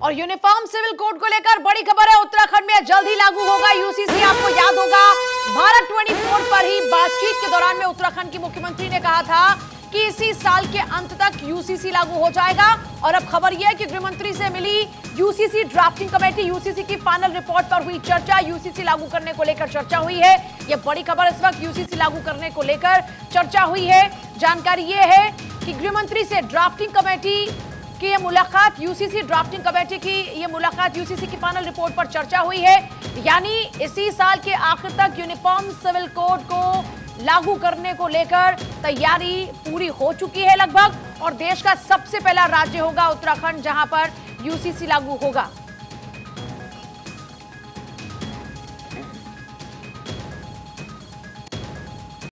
और uniform civil code को लेकर बड़ी खबर है, उत्तराखंड में जल्द ही लागू होगा यूसीसी। आपको याद होगा भारत 24 पर ही बातचीत के दौरान में उत्तराखंड की मुख्यमंत्री ने कहा था कि इसी साल के अंत तक यूसीसी लागू हो जाएगा। और अब खबर यह है कि गृह मंत्री से मिली यूसीसी ड्राफ्टिंग कमेटी, यूसीसी की फाइनल रिपोर्ट पर हुई चर्चा, यूसीसी लागू करने को लेकर चर्चा हुई है। यह बड़ी खबर इस वक्त यूसीसी लागू करने को लेकर चर्चा हुई है। जानकारी यह है कि गृह मंत्री से ड्राफ्टिंग कमेटी की ये मुलाकात, यूसीसी ड्राफ्टिंग कमेटी की ये मुलाकात, यूसीसी की फाइनल रिपोर्ट पर चर्चा हुई है। यानी इसी साल के आखिर तक यूनिफॉर्म सिविल कोड को लागू करने को लेकर तैयारी पूरी हो चुकी है लगभग, और देश का सबसे पहला राज्य होगा उत्तराखंड जहां पर यूसीसी लागू होगा।